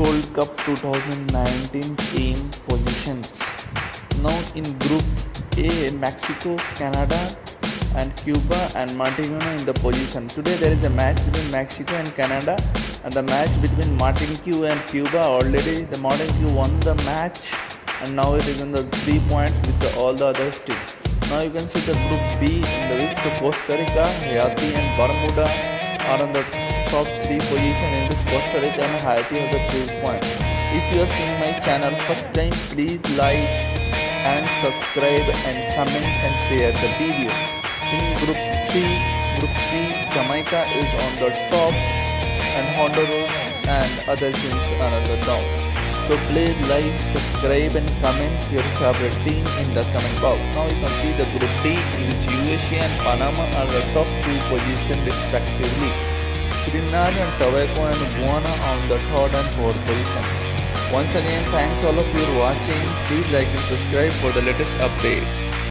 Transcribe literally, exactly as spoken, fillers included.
World Cup twenty nineteen team positions. Now in Group A, Mexico, Canada and Cuba and Martino in the position. Today there is a match between Mexico and Canada, and the match between Martinique and Cuba. Already the Martinique won the match and now it is on the three points with the, all the other teams. Now you can see the Group B in the which the Costa Rica, Haiti and Bermuda are on the top three position, in which Costa Rica and Haiti have the three points. If you are seeing my channel first time, please like and subscribe and comment and share the video. In Group three, Group C, Jamaica is on the top and Honduras and other teams are on the down. So please like, subscribe and comment your favorite team in the comment box. Now you can see the Group D, in which U S A and Panama are the top two positions respectively. Trinidad and Tobago and Guyana on the third and fourth position. Once again, thanks all of you for watching. Please like and subscribe for the latest update.